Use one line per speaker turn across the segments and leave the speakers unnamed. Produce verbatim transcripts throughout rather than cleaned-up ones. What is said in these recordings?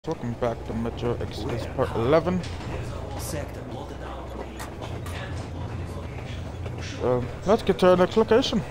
Welcome back to Metro Exodus Part eleven. Uh, let's get to our next location.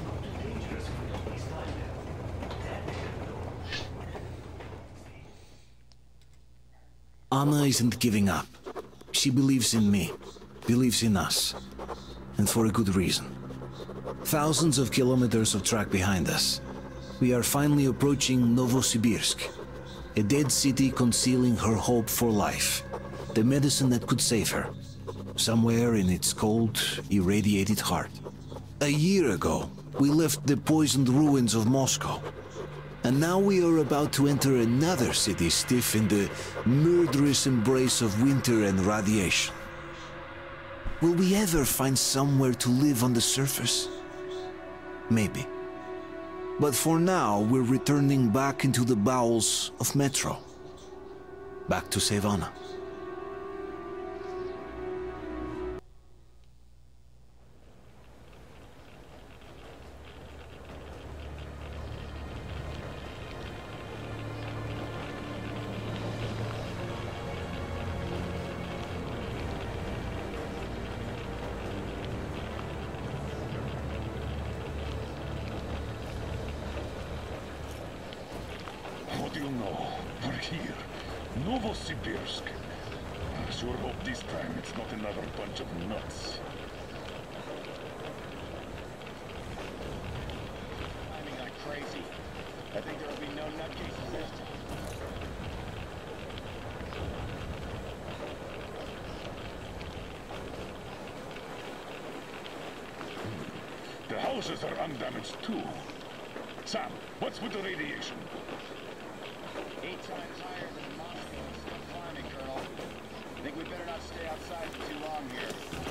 Anna isn't giving up. She believes in me, believes in us, and for a good reason. Thousands of kilometers of track behind us. We are finally approaching Novosibirsk, a dead city concealing her hope for life, the medicine that could save her, somewhere in its cold, irradiated heart. A year ago, we left the poisoned ruins of Moscow, and now we are about to enter another city stiff in the murderous embrace of winter and radiation. Will we ever find somewhere to live on the surface? Maybe. But for now, we're returning back into the bowels of Metro. Back to save Anna.
What do you know? We're here. Novosibirsk. I sure hope this time it's not another bunch of nuts.
Climbing like crazy. I think there'll be no nutcases this time.
The houses are undamaged too. Sam, what's with the radiation?
Eight times higher than Moscow and still climbing, Colonel. I think we better not stay outside for too long here.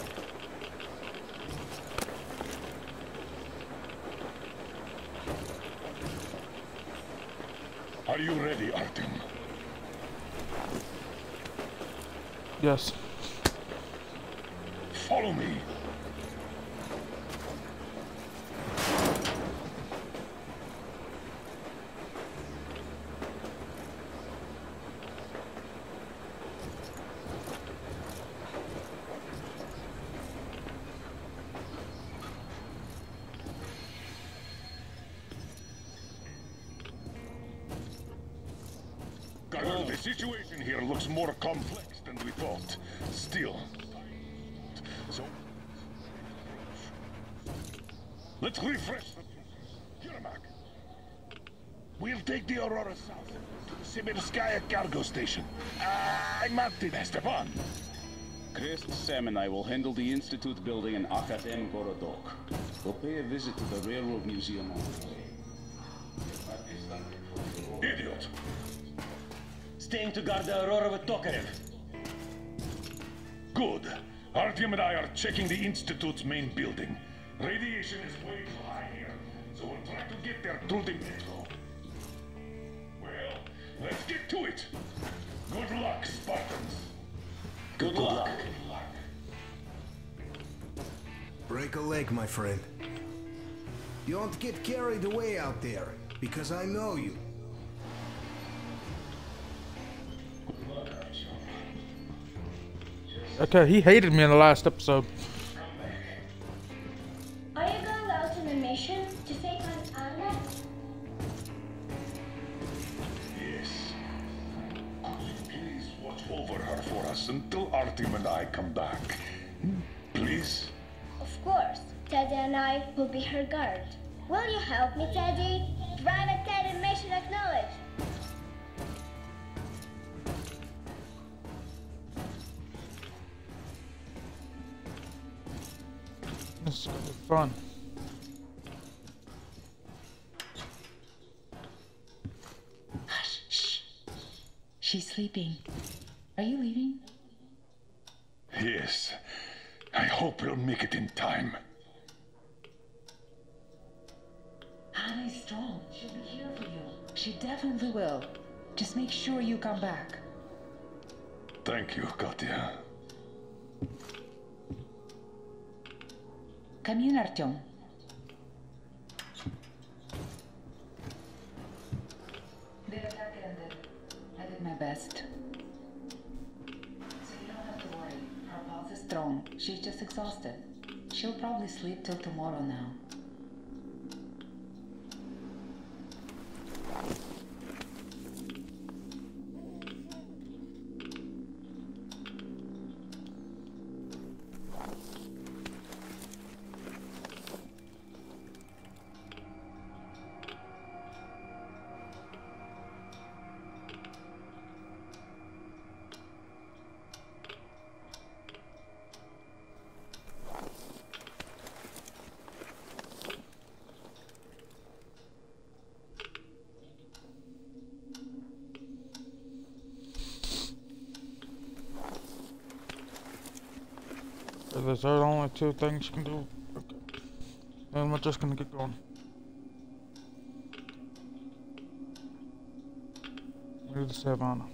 Are you ready, Artyom?
Yes.
Follow me. Colonel, the situation here looks more complex than we thought. Still. So... let's refresh the... Yermak! We'll take the Aurora south to the Sibirskaya cargo station. Uh, I'm Martin. Stepan!
Krist, Sam and I will handle the Institute building in Akadem Gorodok. We'll pay a visit to the Railroad Museum on the way.
Idiot!
Staying to guard the Aurora with Tokarev.
Good. Artyom and I are checking the Institute's main building. Radiation is way too high here, so we'll try to get there through the metro. Well, let's get to it. Good luck, Spartans.
Good luck.
Good luck.
Break a leg, my friend. Don't get carried away out there, because I know you.
Okay, he hated me in the last episode.
Are you going out on a mission to save Anna?
Yes. Could you please watch over her for us until Artyom and I come back? Please?
Of course. Teddy and I will be her guard. Will you help me, Teddy? Private Teddy mission acknowledged.
This is gonna be fun.
Hush, shh. She's sleeping. Are you leaving?
Yes. I hope we'll make it in time.
Anna is strong. She'll be here for you. She definitely will. Just make sure you come back.
Thank you, Katya.
Come in, Artyom. my best. So you don't have to worry. Her pulse is strong. She's just exhausted. She'll probably sleep till tomorrow now.
Those are the only two things you can do. Okay. And we're just gonna get going. Here's the Savannah.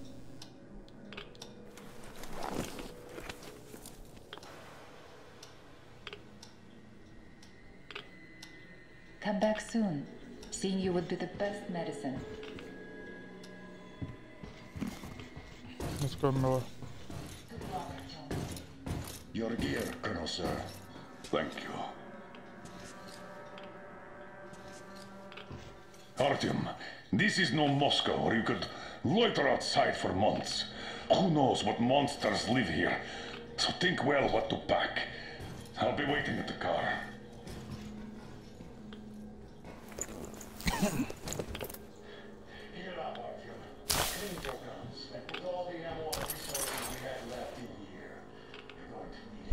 Come back soon. Seeing you would be the best medicine.
Let's go, Miller.
Your gear, Colonel, sir. Thank you. Artyom, this is no Moscow where you could loiter outside for months. Who knows what monsters live here? So think well what to pack. I'll be waiting at the car. Here now, Artyom. Clean your guns and put all the ammo and resources we have left in here. You're going to need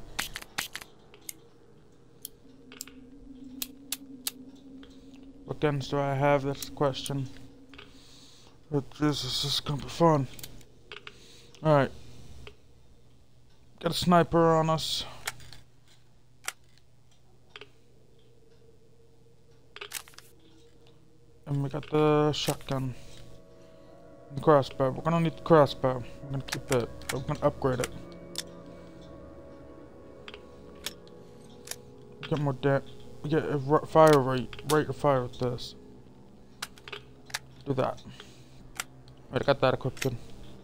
it.
What guns do I have? That's the question. But Jesus, this is gonna be fun. Alright. Got a sniper on us. And we got the shotgun. And the crossbow. We're gonna need the crossbow. We're gonna keep it. But we're gonna upgrade it. Get more da- get a fire rate. Rate of fire with this. Do that. Alright, I got that equipped. Good.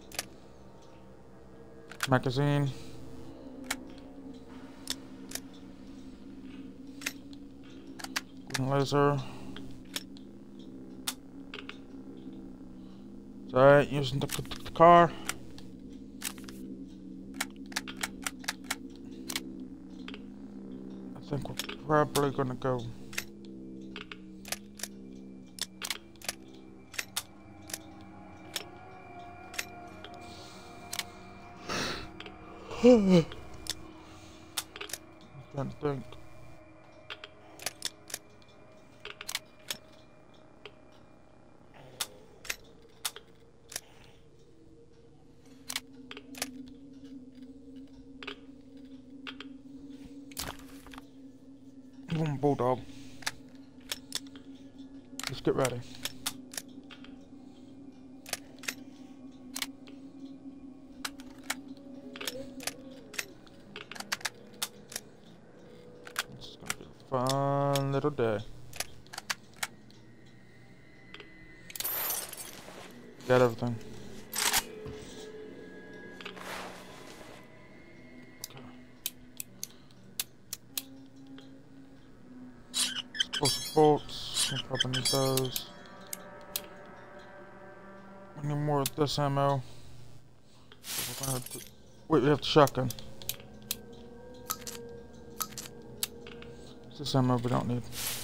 Magazine. Green laser. Alright, using the, the car. I think we're probably gonna go. I'm trying to think. Come on, Bulldog. Let's get ready. This is gonna be a fun little day. Got everything. Explosive bolts, we'll probably need those. We need more of this ammo. We're gonna have to, wait, we have the shotgun. It's this ammo we don't need.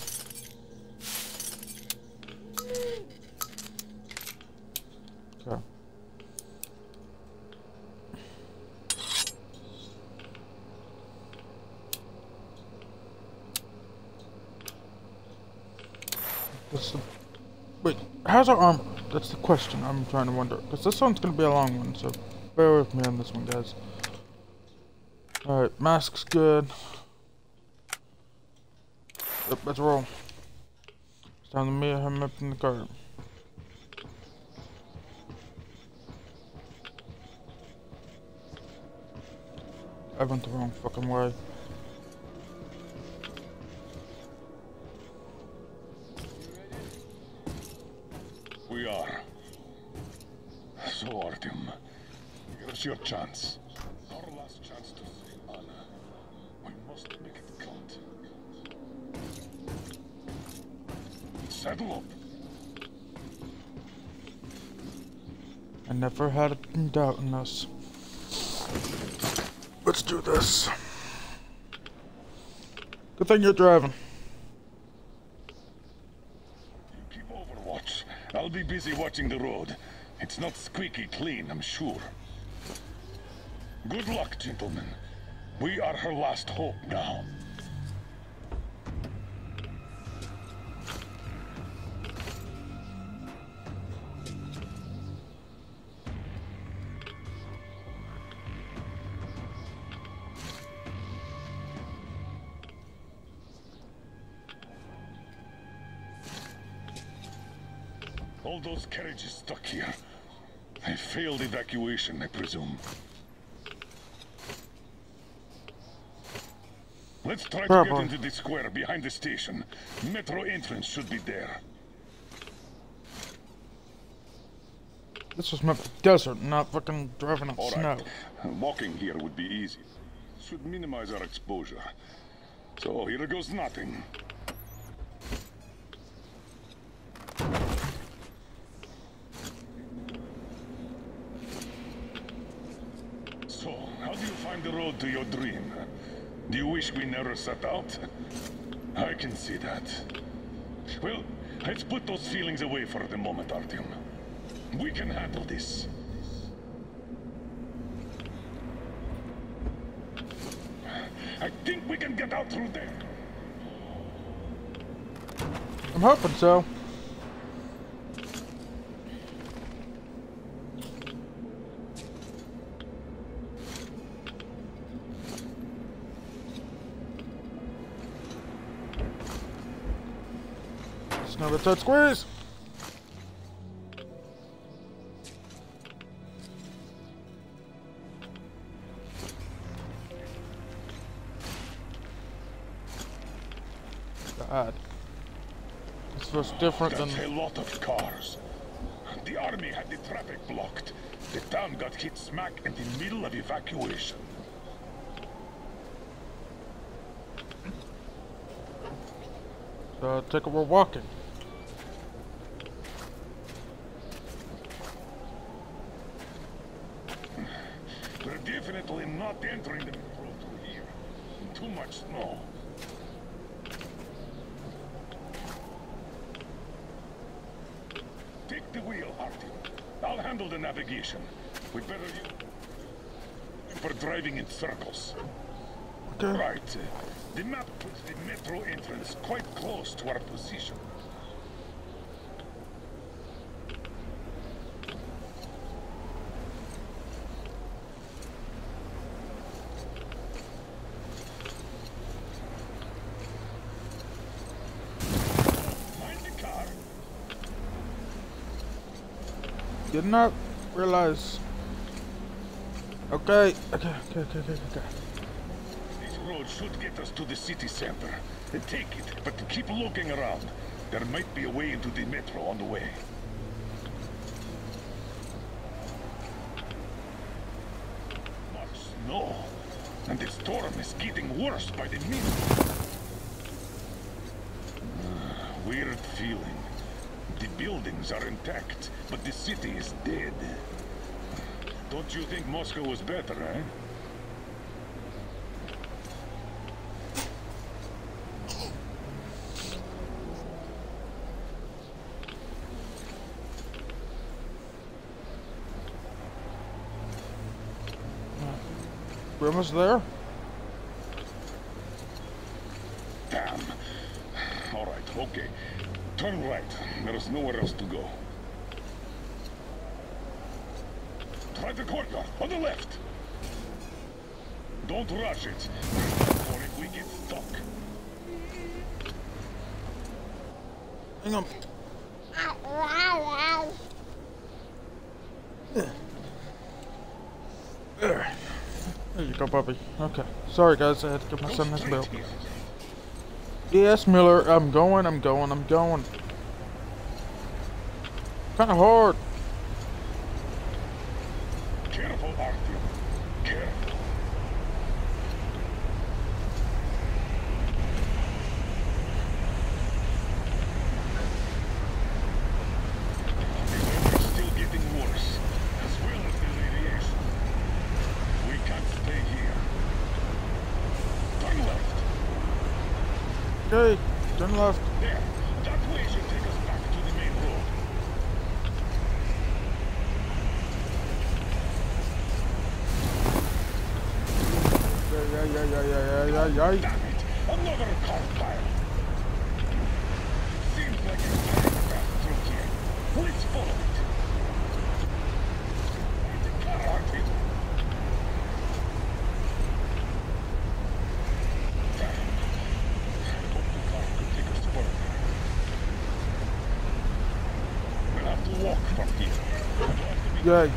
Okay. This, wait, how's our armor? That's the question I'm trying to wonder. Because this one's going to be a long one, so bear with me on this one, guys. Alright, mask's good. Yep, let's roll. It's time to meet him up in the car. I went the wrong fucking way.
We are. So Artyom. Here's your chance. Our last chance to save Anna. We must make it count. Saddle up.
I never had a doubt in us. Let's do this. Good thing you're driving.
You keep overwatch. I'll be busy watching the road. It's not squeaky clean, I'm sure. Good luck, gentlemen. We are her last hope now. All those carriages stuck here. A failed evacuation, I presume. Let's try to get into the square behind the station. Metro entrance should be there.
This was meant for desert, not fucking driving on
All
snow.
right. Walking here would be easy. Should minimize our exposure. So here goes nothing. So, how do you find the road to your dream? Do you wish we never set out? I can see that. Well, let's put those feelings away for the moment, Artyom. We can handle this. I think we can get out through there.
I'm hoping so. Snub it, tight squeeze. God. This was different
That's
than...
a lot of cars. The army had the traffic blocked. The town got hit smack in the middle of evacuation.
So, take it, we're walking.
We're definitely not entering the road through here. Too much snow. Take the wheel, Artyom. I'll handle the navigation. We better use for driving in circles.
Okay.
Right. Uh, the map puts the metro entrance quite close to our position. Mind the car.
Did not realize. Okay, okay, okay, okay, okay, okay.
This road should get us to the city center. Take it, but keep looking around. There might be a way into the metro on the way. Much snow, and the storm is getting worse by the minute. Uh, weird feeling. The buildings are intact, but the city is dead. Don't you think Moscow was better, eh?
We're almost there.
Damn. All right, okay. Turn right. There's nowhere else to go. Try the courtyard on the left. Don't rush it, or if we get stuck.
Hang on. There. There you go, puppy. Okay. Sorry, guys. I had to give my son this milk. Yes, Miller. I'm going. I'm going. I'm going. Kind of hard.
Careful, Artyom. Careful. The weather's still getting worse, as well as the radiation. We can't stay here. Turn left.
Okay, turn left.
There. That way should take us back to the main road.
Yeah, yeah, yeah, yeah, yeah, yeah, yeah, yeah.
Damn it! Another car fire! Seems like it's trying to pass through here. Let's follow it. Where's the car, Artie? Damn. I hope the car could take us further. We'll have to walk from here. We'll have to be
Yay.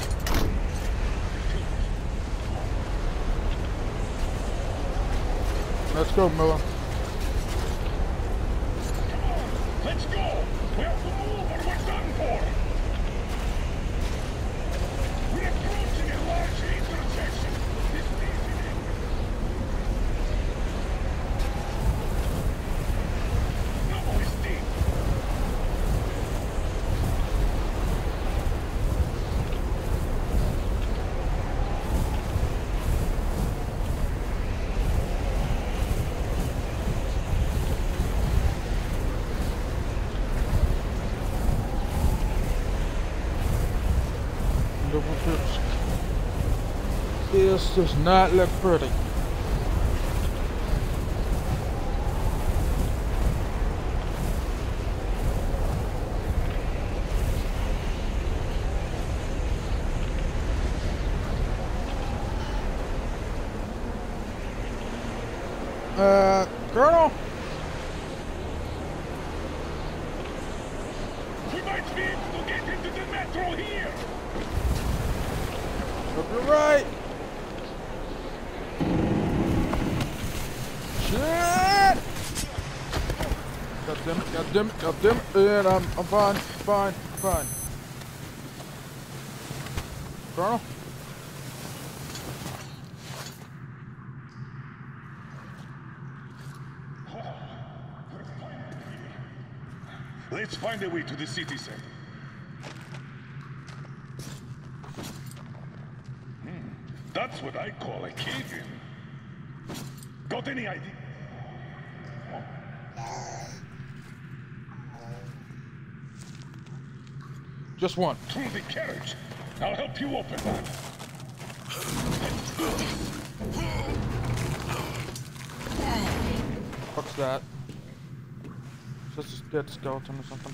Let's go, Miller.
Come on, let's go! We have to move or we're done for! We're approaching a large intersection. This is it. No, it's deep.
This does not look pretty. Uh, Colonel?
We might be able to get into the metro here!
Hope you're right. Shit! God damn it, god damn it, god damn it, and I'm, I'm fine, fine, fine. Colonel?
Let's find a way to the city center. Hmm, that's what I call a cave-in. Got any idea?
Just one.
Through the carriage. I'll help you open that.
What's that? Is this a dead skeleton or something?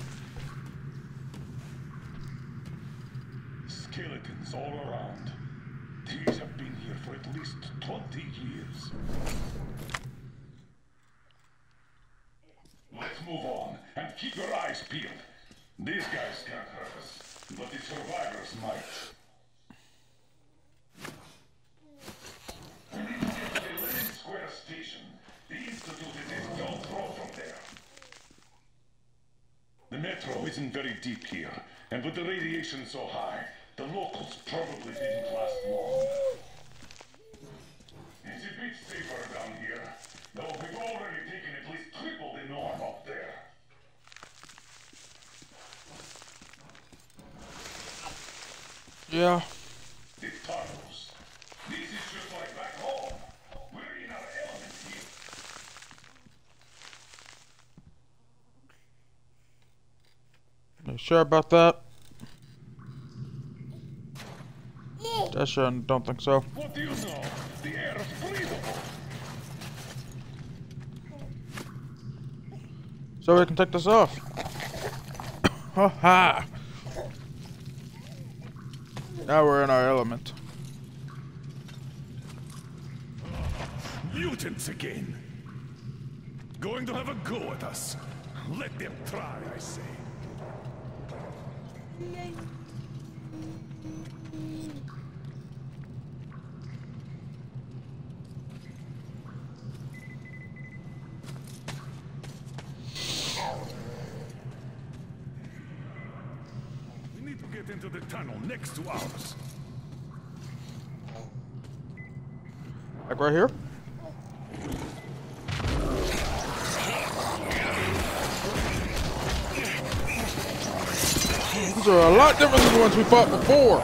Skeletons all around. These have been here for at least twenty years. Let's move on, and keep your eyes peeled. These guys can't hurt us, but the survivors might. We need to get to the Lenin Square station. The Institute is a stone's throw from there. The metro isn't very deep here, and with the radiation so high, the locals probably didn't last long. It's a bit safer down here, though we've already taken at least triple the norm up there.
Yeah.
The tunnels. This is just like back home. We're in our element here.
You sure about that? I sure don't think so.
What do you know? The air is breathable.
So we can take this off. Ha ha! Now we're in our element.
Mutants again. Going to have a go at us. Let them try, I say. We need to get into the tunnel next to ours.
Like right here? These are a lot different than the ones we fought before.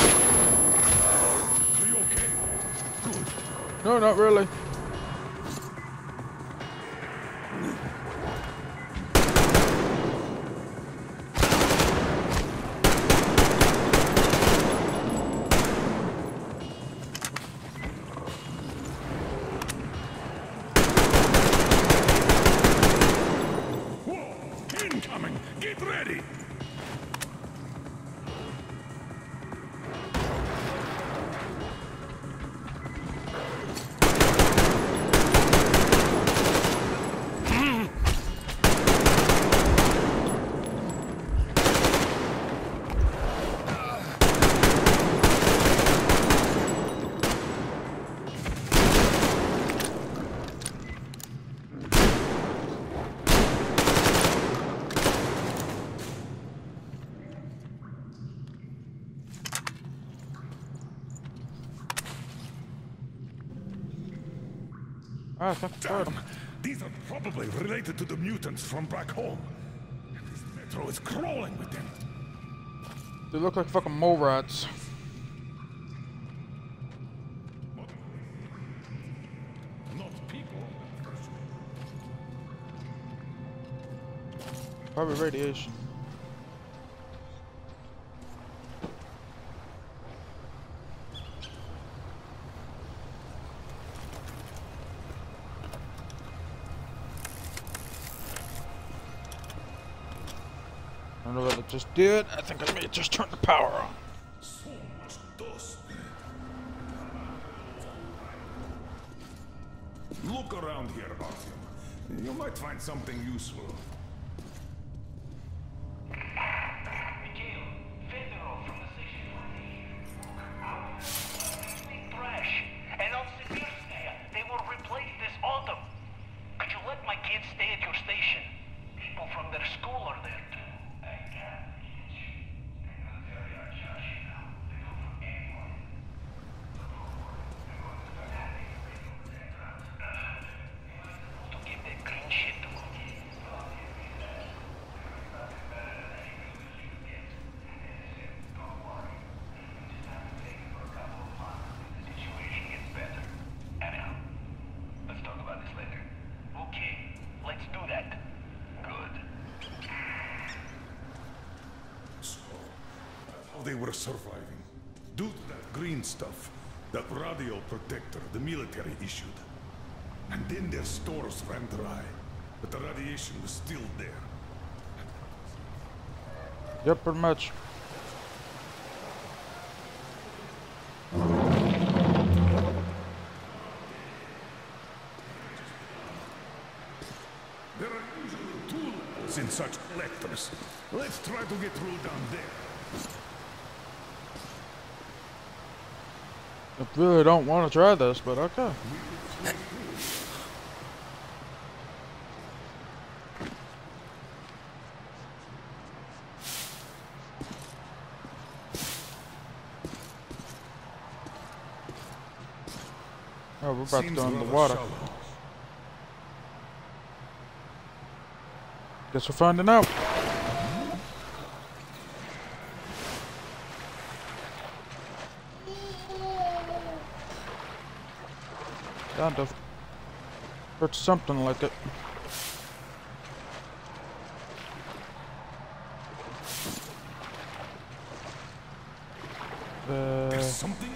Are you okay? Good.
No, not really.
Whoa! Incoming! Get ready!
Ah, I think I heard
Damn!
them.
These are probably related to the mutants from back home. And this metro is crawling with them.
They look like fucking mole rats.
Not people.
Probably radiation. I don't know what it just did. I think I may have just turned the power on.
So much dust. Look around here, Artyom. You might find something useful. They were surviving. Due to that green stuff, that radio protector the military issued. And then their stores ran dry, but the radiation was still there.
Yep, pretty much.
There are usually two levels in such collectors. Let's try to get through down there.
I really don't want to try this, but okay. Oh, we're about to go in the water. Guess we're finding out. Kind of. Heard something like it. Uh,
There's something.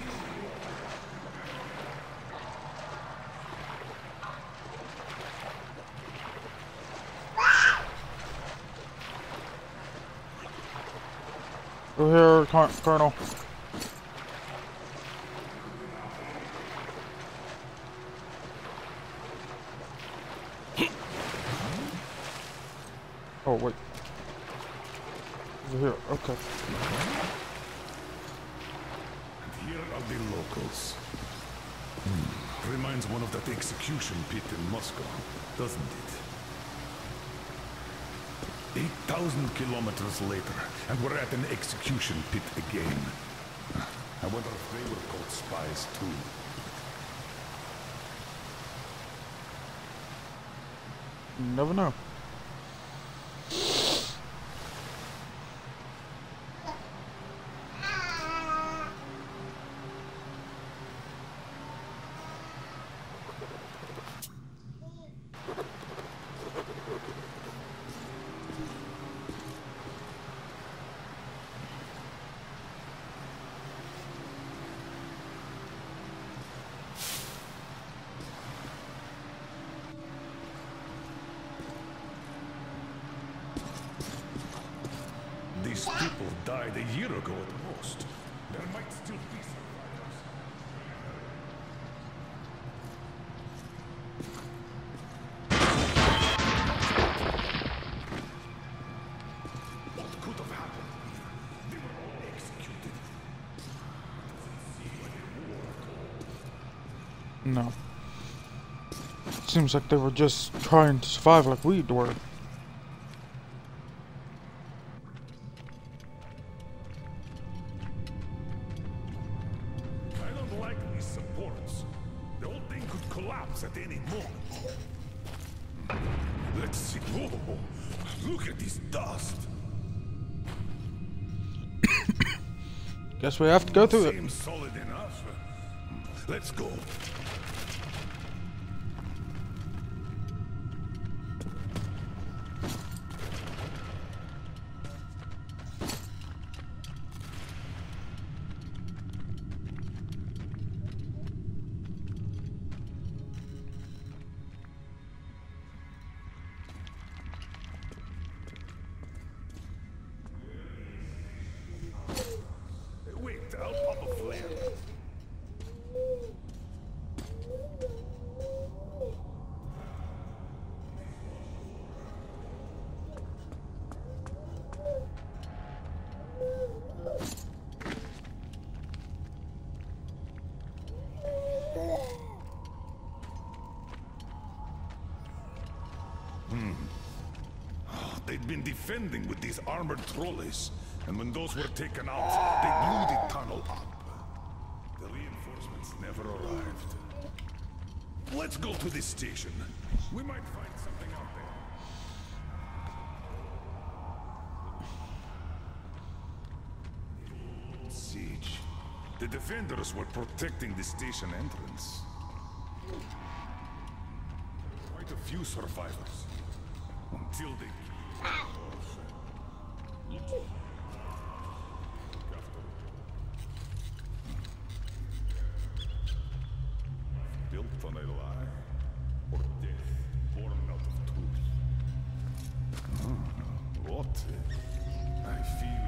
Go here, Col- Colonel. Oh, wait. Over here, okay.
Here are the locals. Hmm. Reminds one of that execution pit in Moscow, doesn't it? eight thousand kilometers later, and we're at an execution pit again. I wonder if they were called spies too.
You never know.
These people died a year ago at most. There might still be survivors. What could have happened? They were all executed.
No. Seems like they were just trying to survive like we were.
At any moment. Let's see. Whoa, look at this dust.
Guess we have to go through it.
Seems solid enough. Let's go. I'll pop a flare. Hmm. Oh, they'd been defending with these armored trolleys. And when those were taken out, they blew the tunnel up. The reinforcements never arrived. Let's go to this station. We might find something out there. Siege. The defenders were protecting the station entrance. Quite a few survivors. Until they... Built on a lie, or death born out of truth. Hmm. What? I feel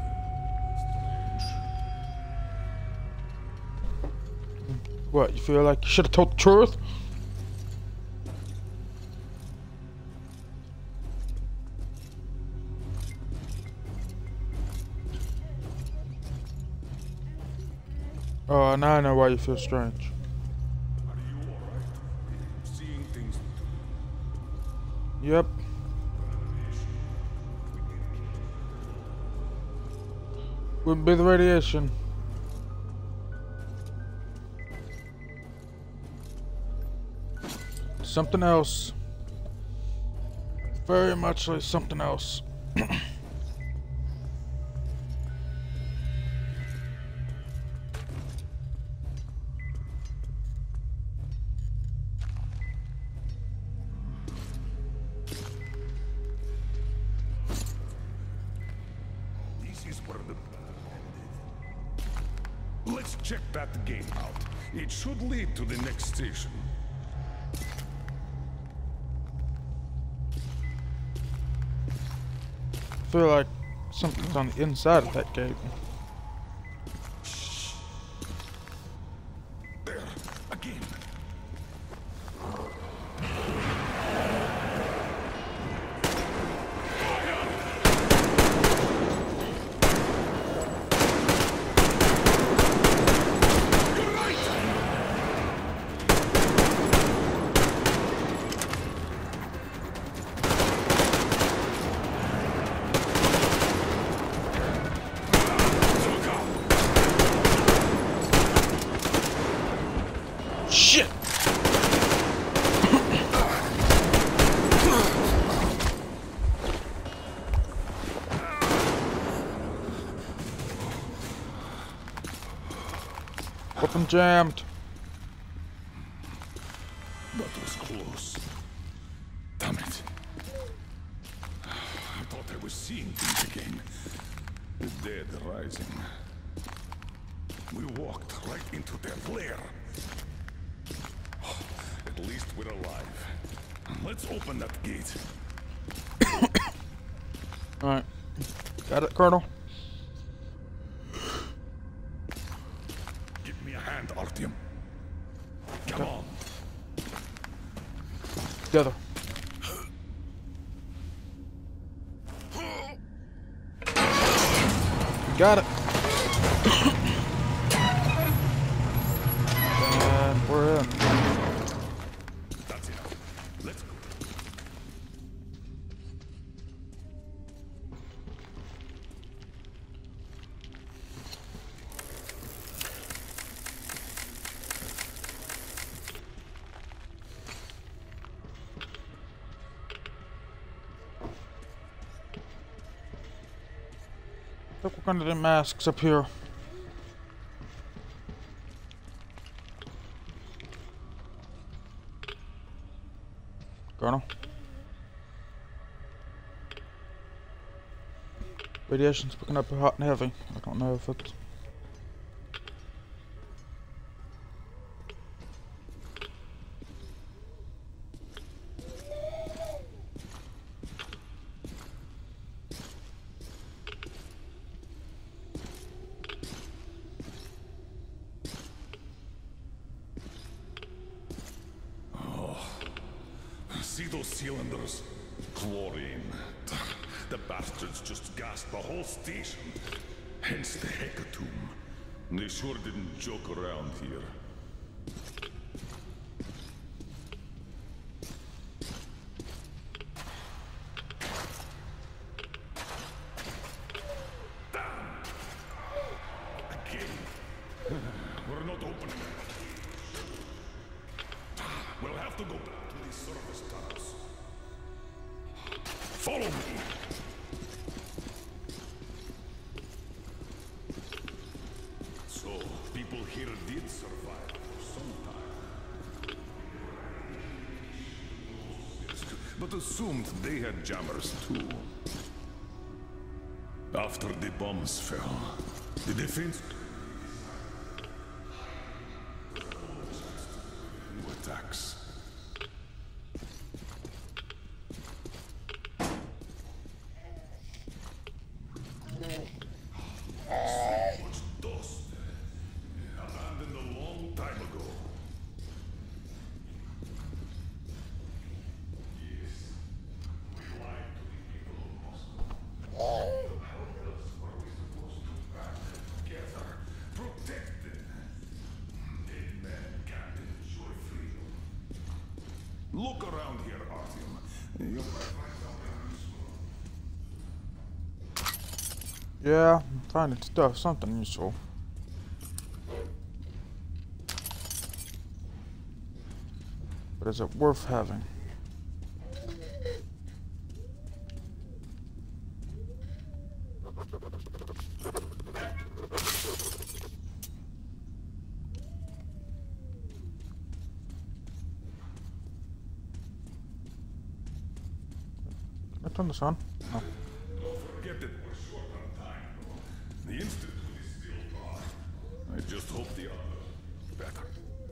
strange.
What, you feel like you should have told the truth? Oh, now I know why you feel strange.
Are you alright? Seeing things too.
Yep. Wouldn't be the radiation. Something else. Very much like something else.
Let's check that gate out. It should lead to the next station.
I feel like something's on the inside of that gate.
There, again.
Weapon jammed.
That was close. Damn it. I thought I was seeing things again. The dead rising. We walked right into their lair. At least we're alive. Let's open that gate.
Alright. Got it, Colonel?
Give me a hand, Artyom. Come
Okay.
on.
Together. Got it. And we're in.
That's enough. Let's go.
I think we're gonna do masks up here. Colonel. Radiation's picking up hot and heavy. I don't know if it's...
See those cylinders? Chlorine. The bastards just gassed the whole station. Hence the hecatomb. They sure didn't joke around here. Damn! Again. We're not opening it. We'll have to go back to these service tunnels. Follow me! So, people here did survive for some time. But assumed they had jammers too. After the bombs fell, the defense... attacks. Abandoned a long time ago. Yes, we lied to the people of Moscow. How else were we supposed to back them together, protect them? Dead men can't enjoy freedom. Look around here, Artyom. You might find something useful.
Yeah, I'm finding stuff, something useful. But is it worth having? Can I turn this on? No.
Don't forget that we're short on time, though. The Institute is still dry. I just hope the other better.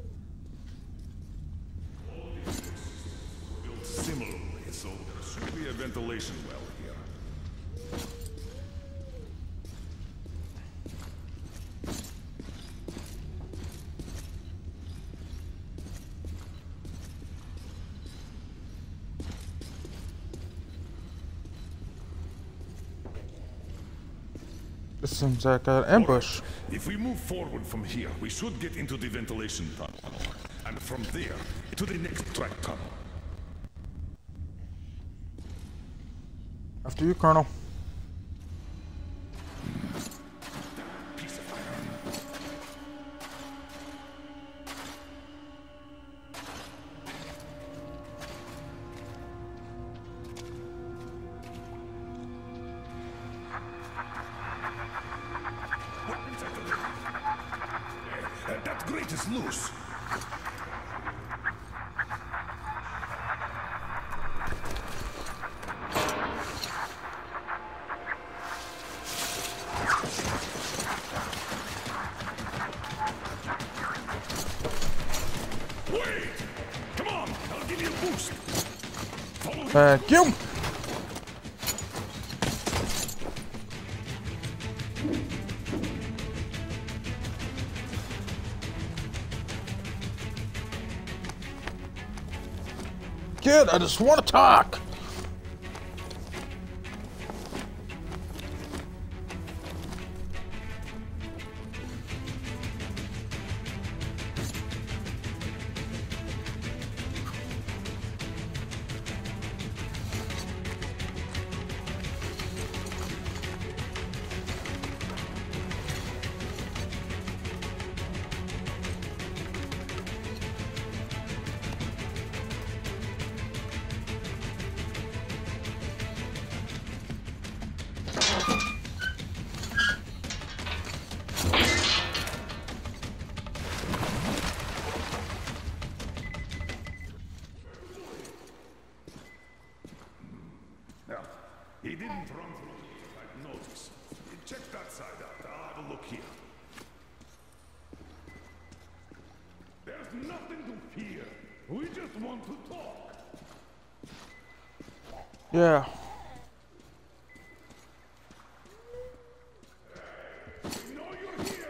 All these systems were built similarly, so there should be a ventilation well here.
This seems like an ambush.
Alright, if we move forward from here, we should get into the ventilation tunnel. And from there, to the next track tunnel.
After you, Colonel.
Piece of iron. That, that grate is loose. Wait! Come on! I'll give you a boost! Follow
Thank you! Kid, I just want to talk!
He didn't run through here, I've noticed. Check that side out. I'll have a look here. There's nothing to fear. We just want to talk.
Yeah.
We know you're here.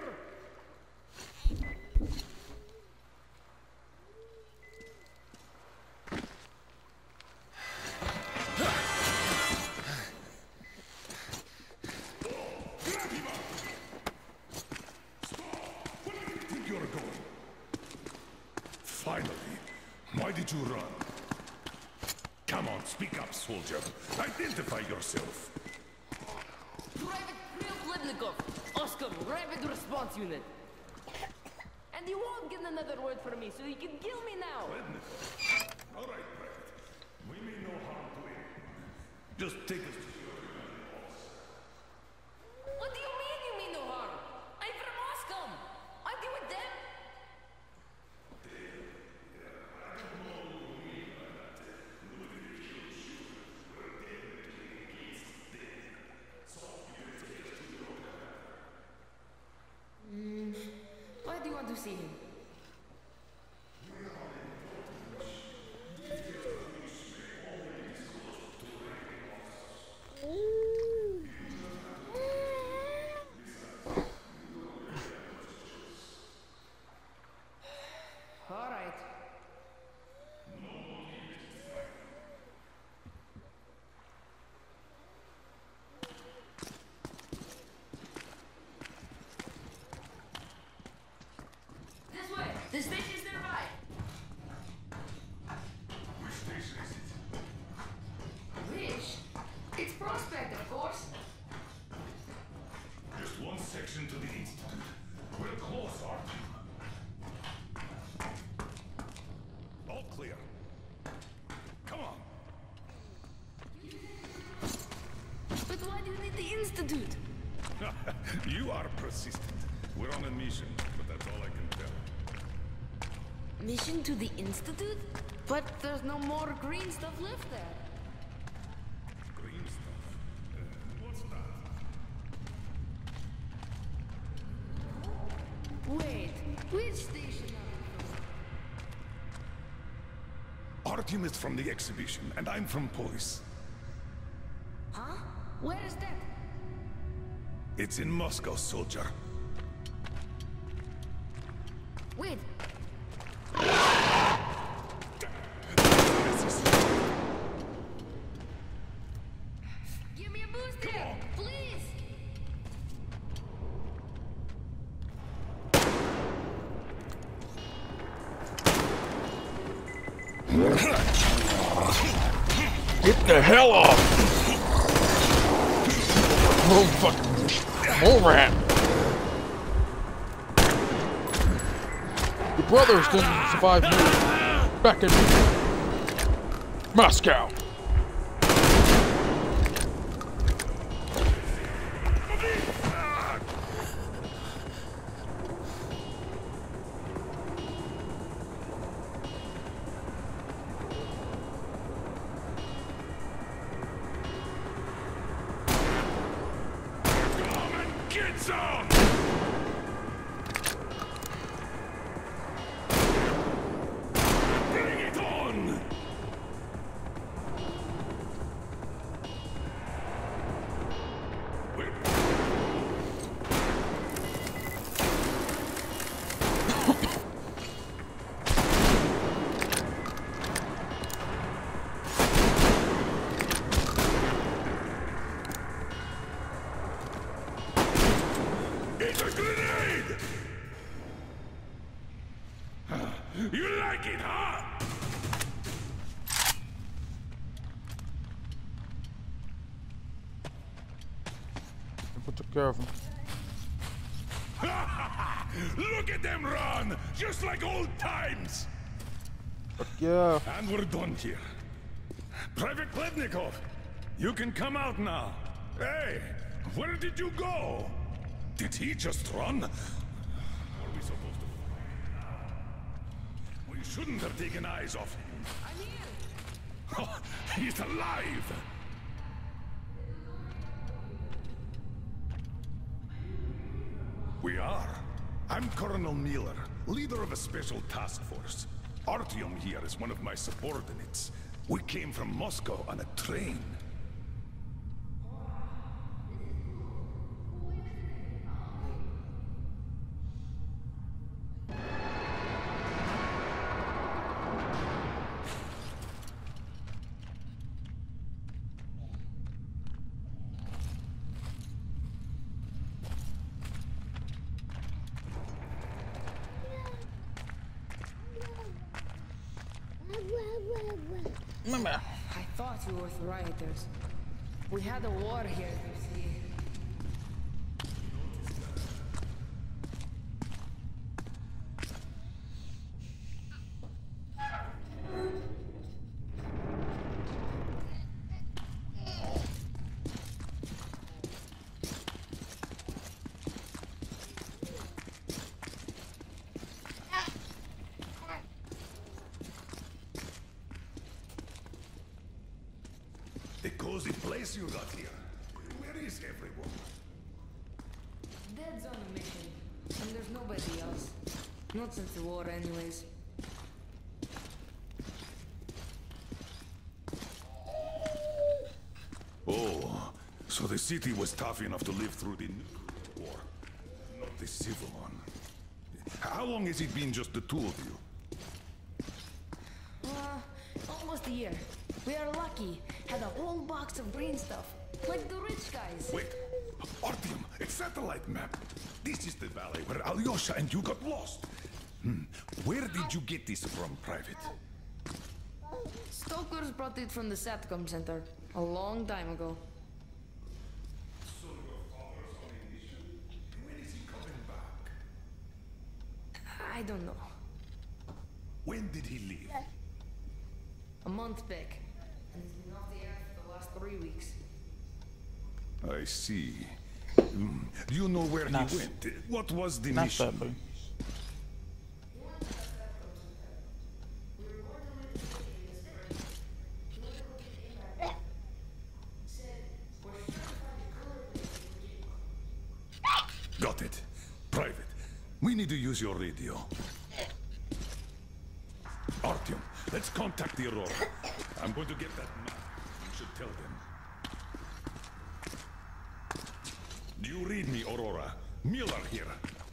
Finally, why did you run? Come on, speak up, soldier. Identify yourself.
Private Kirill Klebnikov, Oscar, Rapid Response Unit. And you won't get another word from me, so you can kill me now.
Klebnikov? All right, Private. We mean no harm to him. Just take us to your boss.
What do you mean you mean no harm? I'm from Moscow. I deal with them. Mm, why do you want to see him? All right. This way. The station's nearby.
Which station is it?
Which? It's Prospect, of course.
Just one section to the Institute. We're close, aren't you? All clear. Come on.
But why do you need the Institute?
You are persistent. We're on a mission, but that's all I can tell.
Mission to the Institute? But there's no more green stuff left there.
Green stuff? Uh, what's that?
Wait, which station are
Artyom is from the exhibition, and I'm from police.
you? Huh? Where is that?
It's in Moscow, soldier.
Wait, give me a boost here, please!
Get the hell off! Oh fucking mole rat! Your brothers didn't survive me back in Moscow.
Lights out! Bring it on! It's a grenade! You like it, huh?
People took care of him.
Look at them run! Just like old times!
Fuck yeah.
And we're done here. Private Khlebnikov, you can come out now. Hey, where did you go? Did he just run? What are we supposed to do? We shouldn't have taken eyes off him.
I'm here.
Oh, he's alive! We are. I'm Colonel Miller, leader of a special task force. Artyom here is one of my subordinates. We came from Moscow on a train.
Mama.
I thought you were with the rioters. We had a war here, you see.
The cozy place you got here. Where is everyone?
Dad's on a mission, and there's nobody else. Not since the war, anyways.
Oh, so the city was tough enough to live through the nuclear war, not the civil one. How long has it been just the two of you?
Uh, almost a year. We are lucky. Had a whole box of green stuff. Like the rich guys.
Wait, Artyom, a satellite map. This is the valley where Alyosha and you got lost. Hmm. Where did you get this from, Private?
Stokers brought it from the SATCOM center a long time ago.
So your father's on a mission? When is he coming back?
I don't know.
When did he leave?
A month back. And he's been off the air for the last three weeks.
I see. Hmm. Do you know where
Enough.
he went? What was the
Not
mission?
that big.
Got it. Private, we need to use your radio. Artyom, let's contact the Aurora. I'm going to get that map. You should tell them. Do you read me, Aurora? Miller here.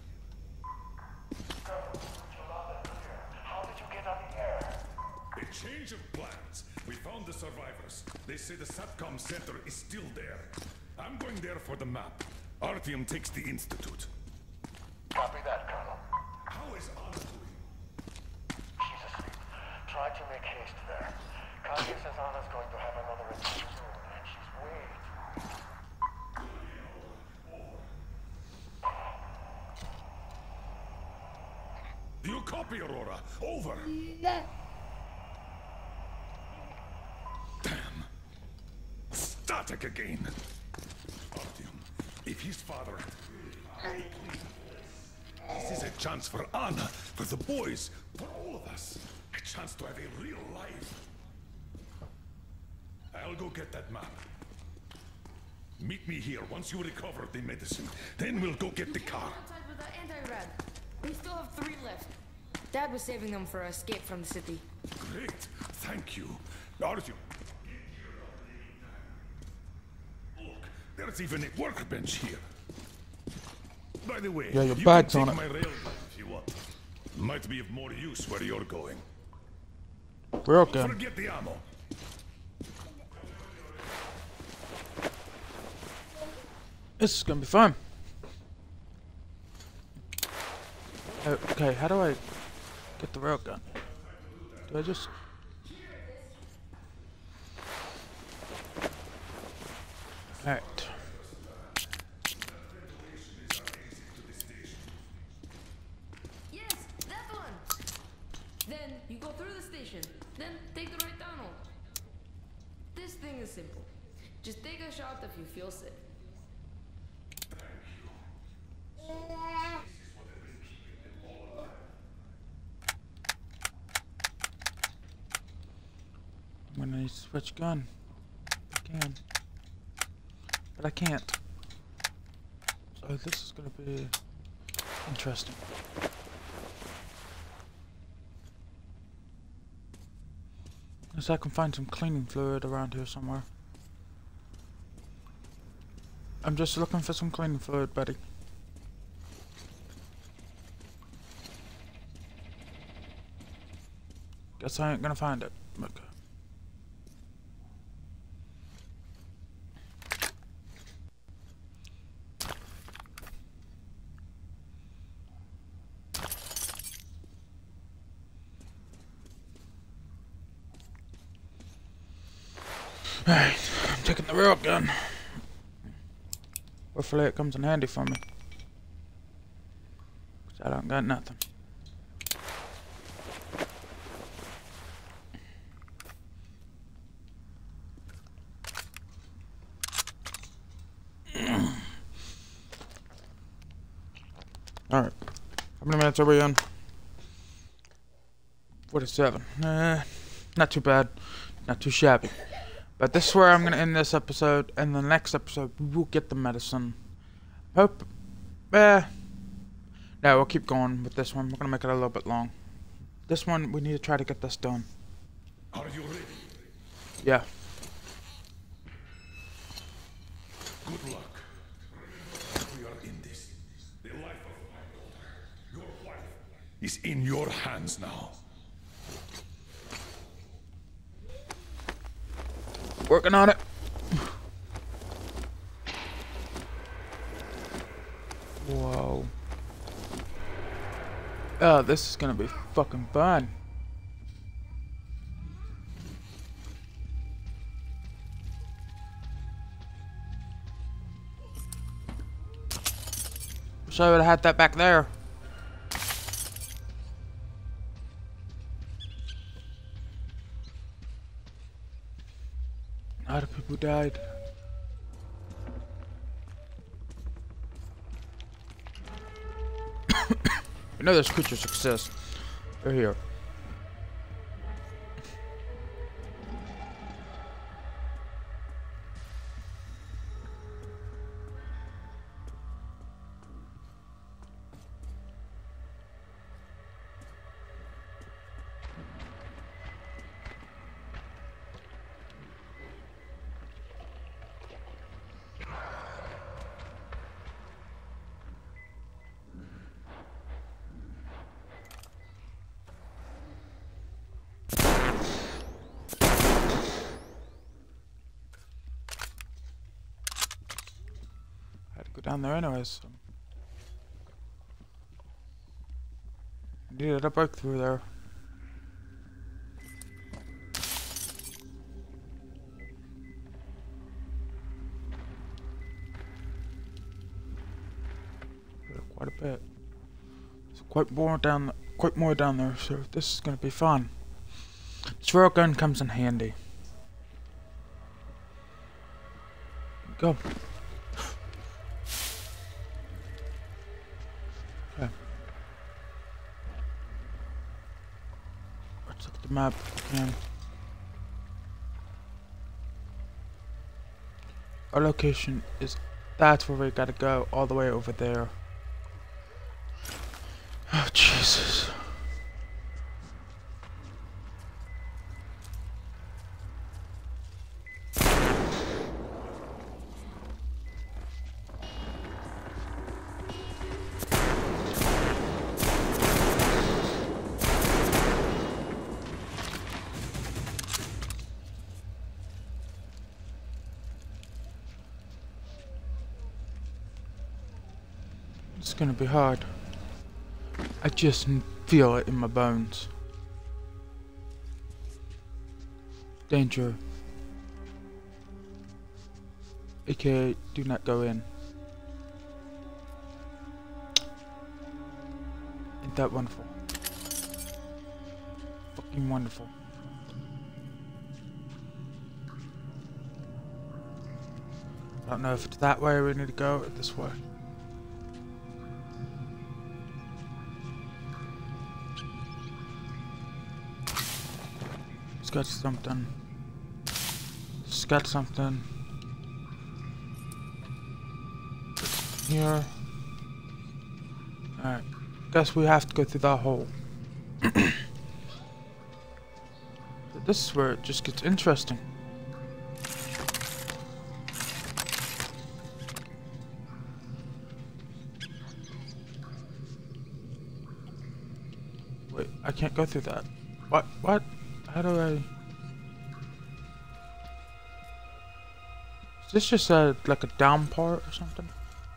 How did you get on the air?
A change of plans. We found the survivors. They say the SATCOM center is still there. I'm going there for the map. Artyom takes the Institute.
Copy that, Colonel.
How is Anna doing?
She's asleep. Try to make haste there. Katya says Anna's going to have another attack soon, and she's way
Do you copy, Aurora? Over. Damn. Static again. Artyom, if his father... This is a chance for Anna, for the boys, for all of us. A chance to have a real life. I'll go get that map. Meet me here once you recover the medicine. Then we'll go get the car.
Outside with the anti-rad. We still have three left. Dad was saving them for our escape from the city.
Great. Thank you. Artyom. Look, there's even a workbench here. By the way,
yeah, your
you
bag's
can
on
take
it.
my railgun if you want. Might be of more use where you're going.
We're
Don't
okay.
forget the ammo.
This is gonna be fun. Uh, okay, how do I get the railgun? Do I just... Alright.
Yes, that one. Then you go through the station. Then take the right tunnel. This thing is simple. Just take a shot if you feel sick.
I'm gonna need to switch gun. I can. But I can't. So this is gonna be interesting. Unless I can find some cleaning fluid around here somewhere. I'm just looking for some cleaning fluid, buddy. Guess I ain't gonna find it. Okay. Alright, I'm taking the railgun. Hopefully it comes in handy for me. Cause I don't got nothing. Alright. How many minutes are we in? forty-seven. Eh, not too bad. Not too shabby. But this is where I'm going to end this episode. And the next episode, we will get the medicine. Hope. Eh. No, we'll keep going with this one. We're going to make it a little bit long. This one, we need to try to get this done.
Are you ready?
Yeah.
Good luck. We are in this. The life of my daughter, your wife, is in your hands now.
Working on it. Whoa. Oh, this is gonna be fucking fun. Wish I would've had that back there. A lot of people died. I know those creatures exist. They're here. Down there anyways. So. Needed a breakthrough there. Quite a bit. There's quite more down, quite more down there. So this is gonna be fun. This railgun comes in handy. Go. Map if I can. Our location is, that's where we gotta go, all the way over there. Oh, Jesus. It's gonna be hard. I just feel it in my bones. Danger. A K A do not go in. Ain't that wonderful? Fucking wonderful. I don't know if it's that way we need to go or this way. It's got something. It's got something. Here. Alright. Guess we have to go through that hole. This is where it just gets interesting. Wait, I can't go through that. What? What? How do I... Is this just a, like a down part or something?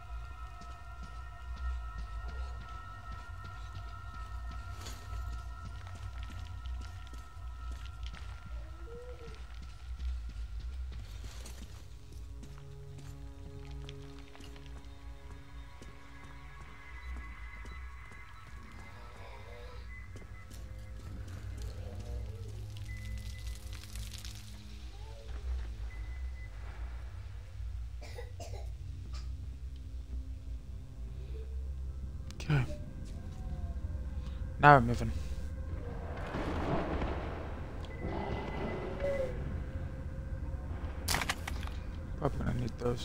Okay. Now we're moving. Probably gonna need those.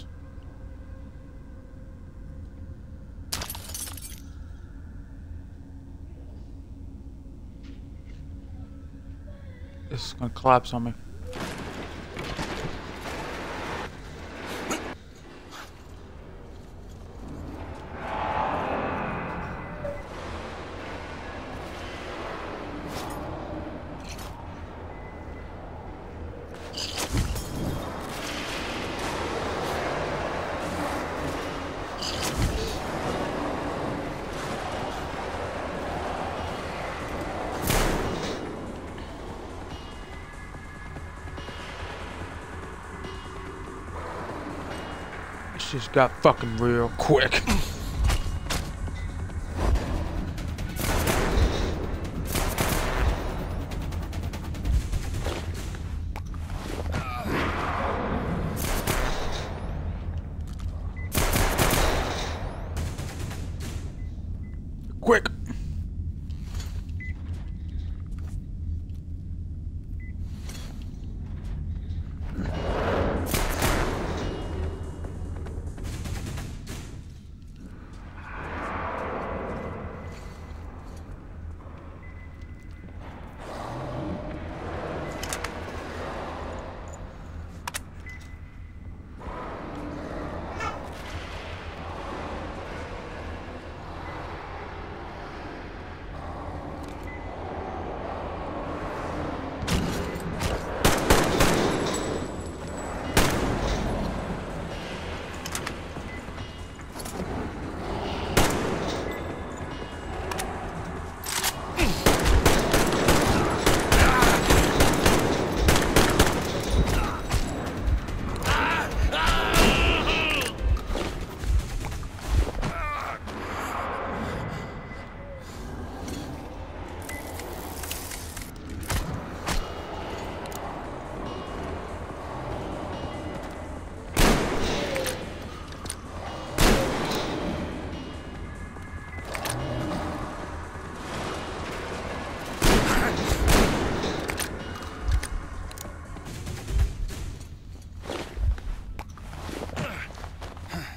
This is gonna collapse on me. Just got fucking real quick. Quick.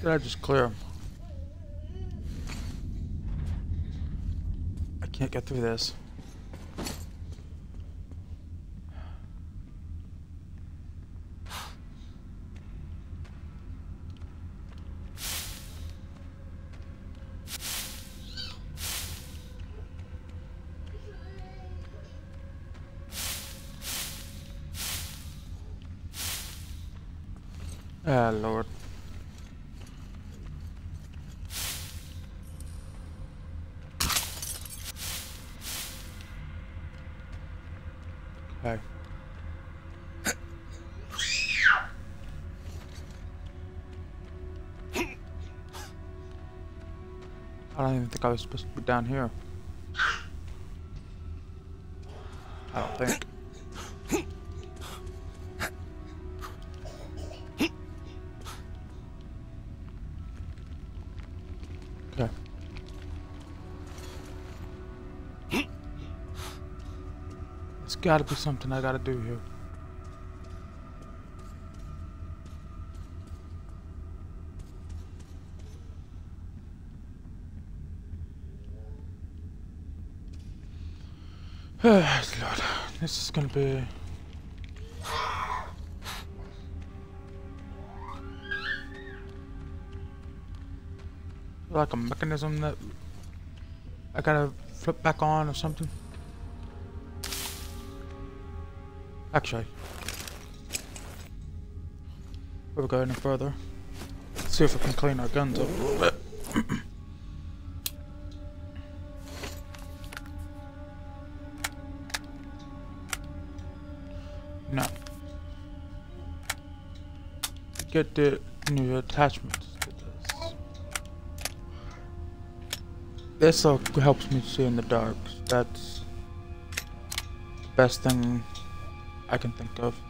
Did I just clear him? I can't get through this. Ah, Lord. Okay. I don't even think I was supposed to be down here. I don't think. Okay. It's gotta be something I gotta do here. Lord, this is gonna be... like a mechanism that I gotta flip back on or something. Actually, before we go any further, let's see if we can clean our guns up a little bit. No. Get the new attachments to this. This uh, helps me see in the dark. That's the best thing I can think of.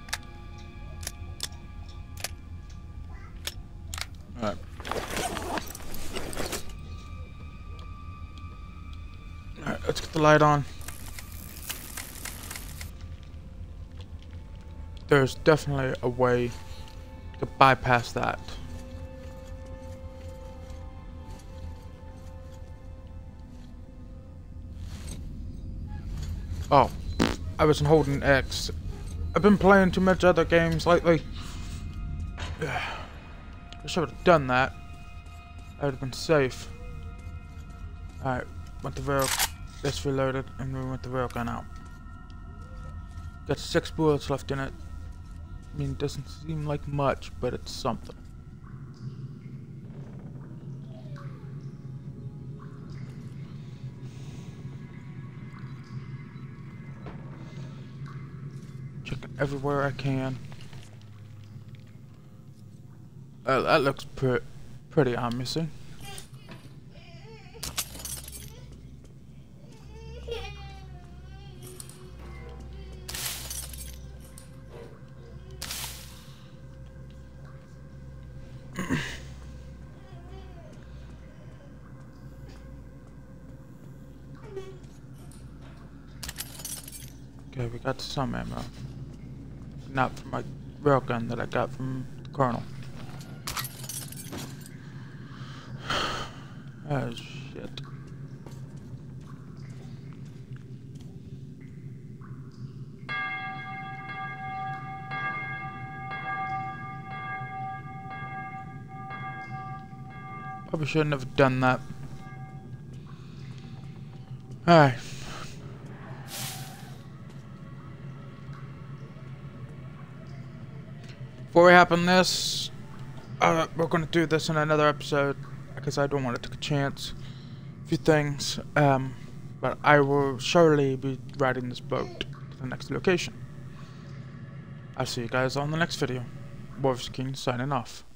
Alright. Alright, let's get the light on. There's definitely a way to bypass that. Oh, I wasn't holding X. I've been playing too much other games lately. I should have done that. I would have been safe. Alright, want the rail, let's reload it, and we want the railgun out. Got six bullets left in it. I mean, it doesn't seem like much, but it's something. Checking everywhere I can. Uh, that looks pre pretty promising. Okay, we got some ammo. Not from my railgun that I got from the Colonel. Oh shit. Probably shouldn't have done that. Alright. Before we hop on this, uh, we're going to do this in another episode because I don't want to take a chance. A few things, um, but I will surely be riding this boat to the next location. I'll see you guys on the next video. Wolfsking signing off.